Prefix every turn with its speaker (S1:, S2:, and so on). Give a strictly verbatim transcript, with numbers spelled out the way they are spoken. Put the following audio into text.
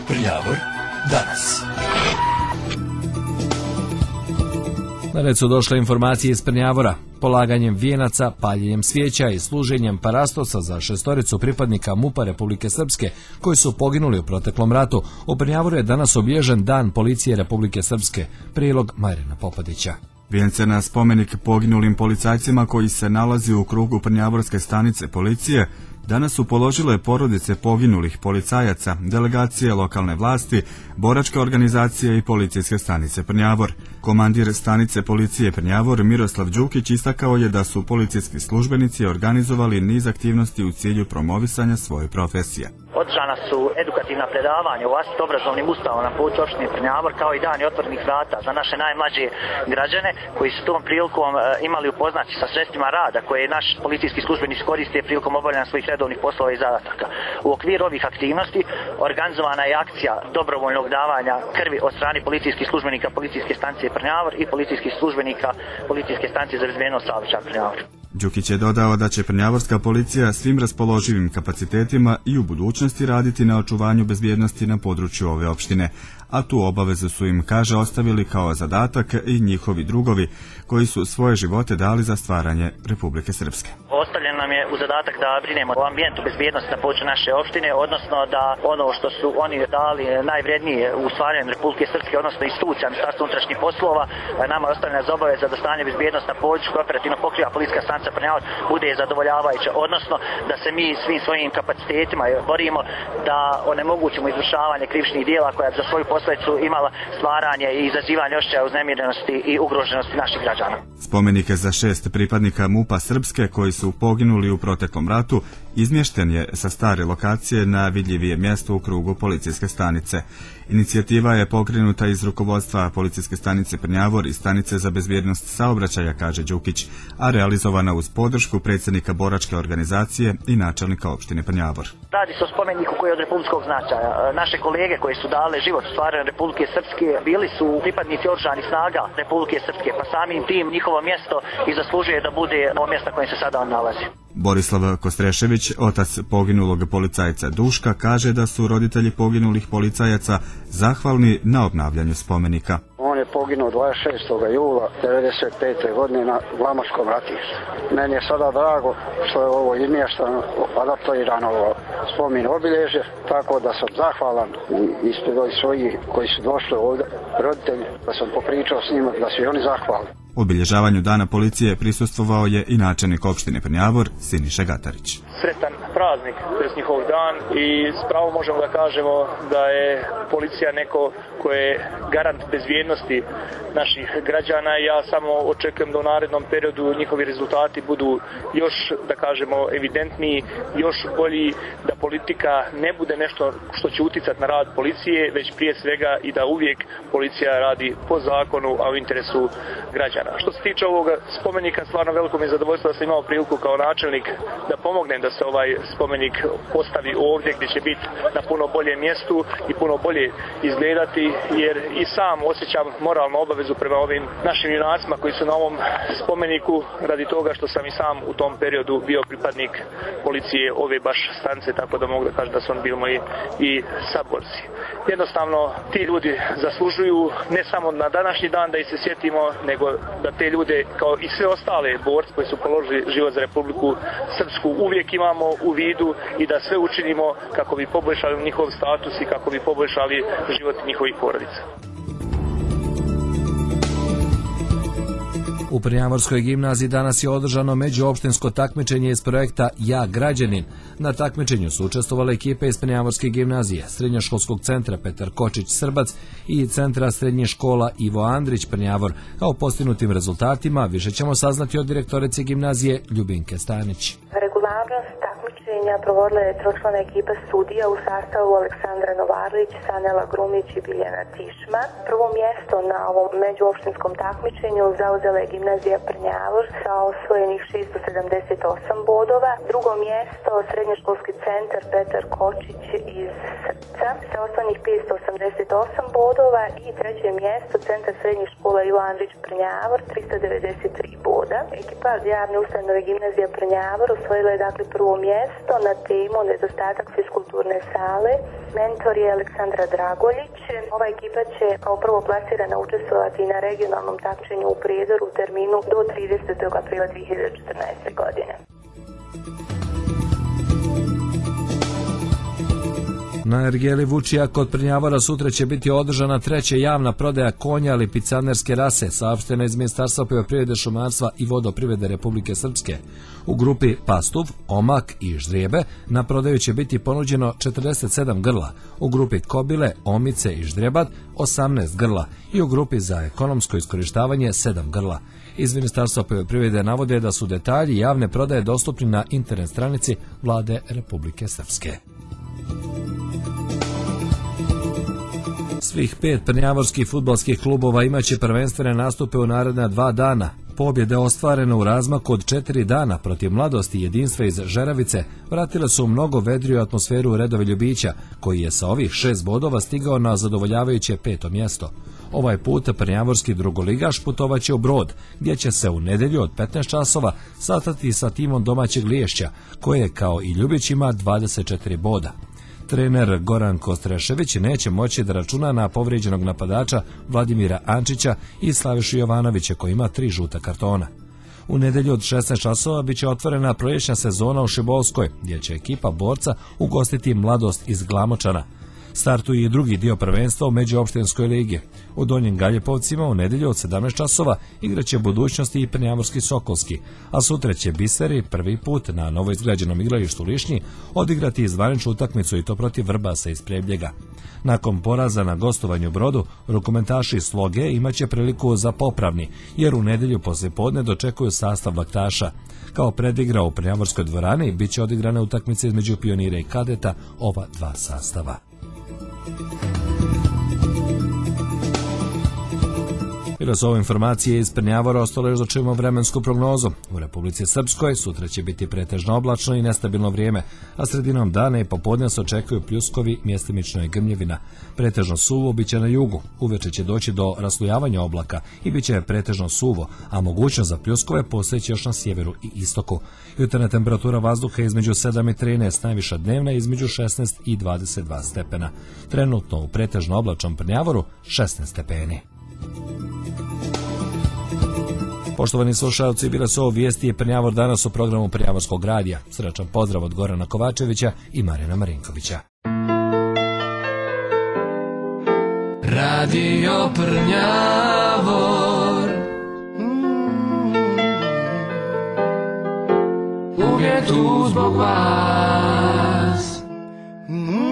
S1: Prljavor danas.
S2: Na red su došle informacije iz Prnjavora. Polaganjem vijenaca, paljenjem svijeća i služenjem parastosa za šestoricu pripadnika MUP-a Republike Srpske koji su poginuli u proteklom ratu, u Prnjavoru je danas obilježen Dan policije Republike Srpske. Prilog Marina Popadića.
S3: Vijence na spomenik poginulim policajcima koji se nalazi u krugu Prnjavorske stanice policije danas su položile porodice poginulih policajaca, delegacije lokalne vlasti, boračke organizacije i policijske stanice Prnjavor. Komandir stanice policije Prnjavor Miroslav Đukić istakao je da su policijski službenici organizovali niz aktivnosti u cilju promovisanja svoje profesije.
S4: Održana su edukativna predavanja u vlastito obrazovnim ustanovama na području opštine Prnjavor, kao i dani otvorenih vrata za naše najmlađe građane koji su tom prilikom imali upoznati sa sredstvima rada koje naš policijski službenici koriste prilikom obavljanja svojih redovnih poslova i zadataka. U okviru ovih aktivnosti organizovana je akcija dobrovoljnog davanja krvi od strane policijskih službenika policijske stanice Prnjavor i policijskih službenika policijske stanice za bezbednost saobraćaja Prnjavor.
S3: Đukić je dodao da će Prnjavorska policija svim raspoloživim kapacitetima i u budućnosti raditi na očuvanju bezbjednosti na području ove opštine, a tu obavezu su im, kaže, ostavili kao zadatak i njihovi drugovi koji su svoje živote dali za stvaranje Republike Srpske.
S4: Ostavljen nam je u zadatak da brinemo o ambijentu bezbjednosti na području naše opštine, odnosno da ono što su oni dali najvrednije u stvaranju Republike Srpske, odnosno institucija Ministarstva unutrašnjih poslova, nama je ostavljena za obaveza da stanje bezbjednosti na području koje operativno pokriva policijska stanica Prnjavor bude zadovoljavajuće, odnosno da se mi svim svojim kapacitetima borimo da onemogućimo izvršavanje krivičnih djela koja za svoju posljedicu imala stvaranje i izazivanje osjećaja uznemirenosti i ugroženosti naših građana.
S3: Spomenike za šest pripadnika MUP-a Srpske koji su poginuli u proteklom ratu izmješten je sa stare lokacije na vidljivije mjesto u krugu policijske stanice. Inicijativa je pokrenuta iz rukovodstva policijske stanice Prnjavor i stanice za bezbjednost saobraćaja, kaže Đukić, a realizovana uz podršku predsjednika boračke organizacije i načelnika opštine Prnjavor.
S4: Radi se o spomeniku koji je od republičkog značaja. Naše kolege koji su dale život u stvaranju Republike Srpske bili su pripadnici oružanih snaga Republike Srpske, pa samim tim njihovo mjesto i zaslužuje da bude ovo mjesto koje se sada on nalazi.
S3: Borislav Kostrešević, otac poginulog policajca Duška, kaže da su roditelji poginulih policajaca zahvalni na obnavljanju spomenika.
S5: On je poginuo dvadeset šestog jula devedeset pete godine na Glamočkom ratištu. Meni je sada drago što je ovo izmješteno, adaptirano spomen obilježje, tako da sam zahvalan ispred ovih svojih koji su došli ovdje, roditelji, da sam popričao s njima, da su i oni zahvalni.
S3: U obilježavanju Dana policije prisustvovao je i načelnik opštine Prnjavor Siniša Gatarić.
S6: Sretan praznik, to je njihov dan i spravo možemo da kažemo da je policija neko koje je garant bezbjednosti naših građana i ja samo očekujem da u narednom periodu njihovi rezultati budu još, da kažemo, evidentniji, još bolji, da politika ne bude nešto što će uticati na rad policije, već prije svega i da uvijek policija radi po zakonu, a u interesu građana. Što se tiče ovog spomenika, stvarno veliko mi je zadovoljstvo da sam imao priliku kao načelnik da pomognem da se ovaj spomenik postavi ovdje gdje će biti na puno boljem mjestu i puno bolje izgledati, jer i sam osjećam moralnu obavezu prema ovim našim junacima koji su na ovom spomeniku radi toga što sam i sam u tom periodu bio pripadnik policije ove baš stanice, tako da mogu da kažem da su oni bili moji i saborci. Jednostavno, ti ljudi zaslužuju ne samo na današnji dan da ih se sjetimo, nego da te ljude, kao i sve ostale borce koji su položili život za Republiku Srpsku, uvijek imamo u vidu i da sve učinimo kako bi poboljšali njihov status i kako bi poboljšali život njihovih porodica.
S2: U Prnjavorskoj gimnaziji danas je održano međuopštinsko takmičenje iz projekta Ja građanin. Na takmičenju su učestvovale ekipe iz Prnjavorske gimnazije, Srednjoškolskog centra Petar Kočić Srbac i Centra srednje škola Ivo Andrić Prnjavor. A o postignutim rezultatima više ćemo saznati od direktorice gimnazije Ljubinke Stanić.
S7: Regularnost takmičenja provodila je tročlana ekipa sudija u sastavu Aleksandra Novarlić, Sanela Grumić i Biljana Tišma. Prvo mjesto na ovom međuopštinskom takmičenju zauzela je gimnazija Prnjavor sa osvojenih šesto sedamdeset osam bodova. Drugo mjesto Srednjoškolski centar Petar Kočić iz Srca sa osvojenih petsto osamdeset osam bodova i treće mjesto Centar srednjih škola Ivo Andrić Prnjavor tristo devedeset tri boda. Ekipa javne ustanove gimnazija Prnjavor osvojila je dakle dakle prvo mjesto na temu nedostatak fiskulturne sale. Mentor je Aleksandra Dragoljić. Ova ekipa će kao prvo plasirana učestvovati na regionalnom takmičenju u Prijedoru u terminu do tridesetog aprila dve hiljade četrnaeste. godine.
S2: Na ergeli Vučija kod Prnjavora sutra će biti održana treća javna prodaja konja lipicanerske rase, saopštena iz Ministarstva poljoprivrede, šumarstva i vodoprivrede Republike Srpske. U grupi Pastuv, Omak i Ždrijebe na prodaju će biti ponuđeno četrdeset sedam grla, u grupi Kobile, Omice i Ždrijebat osamnaest grla i u grupi za ekonomsko iskorištavanje sedam grla. Iz Ministarstva poljoprivrede navode da su detalji javne prodaje dostupni na internet stranici Vlade Republike Srpske. Svih pet prnjavorskih fudbalskih klubova imaće prvenstvene nastupe u naredna dva dana. Pobjede ostvarene u razmaku od četiri dana protiv Mladosti i Jedinstva iz Žeravice vratile su mnogo vedriju atmosferu u redove Ljubića, koji je sa ovih šest bodova stigao na zadovoljavajuće peto mjesto. Ovaj put prnjavorski drugoligaš putovaće u Brod, gdje će se u nedelju od petnaest časova sastati sa timom domaćeg Liješća, koje kao i Ljubić ima dvadeset četiri boda. Trener Goran Kostrešević neće moći da računa na povrijeđenog napadača Vladimira Ančića i Slavišu Jovanovića, koji ima tri žuta kartona. U nedelju od šesnaest časova biće otvorena proljećna sezona u Šibolskoj, gdje će ekipa Borca ugostiti Mladost iz Glamočana. Startuje i drugi dio prvenstva u međuopštinskoj ligi. U Donjim Galjepovcima u nedelju od sedamnaest časova igraće Budućnosti i Prnjavorski Sokolski, a sutra će Biseri prvi put na novoizgrađenom igralištu Lišnji odigrati izvanrednu utakmicu i to protiv Vrbasa iz Prebljega. Nakon poraza na gostovanju Brodu, rukometaši Sloge imaće priliku za popravni, jer u nedelju poslijepodne dočekuju sastav laktaša. Kao predigra u Prnjavorskoj dvorani biće odigrane utakmice između Pionira i Kadeta, ova dva sastava. Bilo su ovo informacije iz Prnjavora, ostalo još da čujemo vremensku prognozu. U Republici Srpskoj sutra će biti pretežno oblačno i nestabilno vrijeme, a sredinom dana i popodne se očekuju pljuskovi, mjestimično i grmljevina. Pretežno suvo biće na jugu, uveče će doći do raslojavanja oblaka i biće pretežno suvo, a mogućnost za pljuskove postojeće još na sjeveru i istoku. Jutarnja temperatura vazduha između sedam i trinaest, najviša dnevna između šesnaest i dvadeset dva stepena. Trenutno u pretežno oblačnom Prnjavoru šesnaest stepeni. Poštovani slušalci, bile su ovo vijesti Prnjavor danas u programu Prnjavorskog radija. Srećan pozdrav od Gorana Kovačevića i Marina Marinkovića.
S1: Radio Prnjavor, uvijek tu zbog vas.